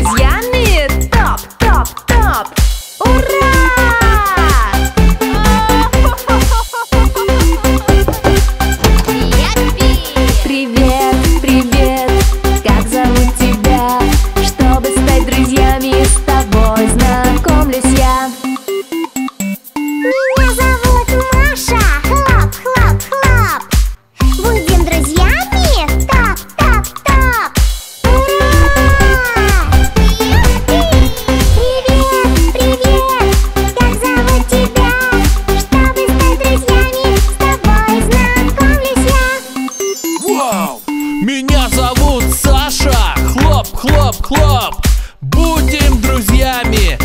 друзьями? Топ, топ, топ! Ура! Привет, привет! Как зовут тебя? Чтобы стать друзьями, с тобой знакомлюсь я. Меня зовут Маша. Хлоп, хлоп, хлоп. Будем друзьями? Топ, топ, топ. Ура! Привет, привет. Как зовут тебя? Чтобы стать друзьями, с тобой знакомлюсь я. Вау! Меня зовут Саша. Хлоп, хлоп, хлоп. Будем друзьями.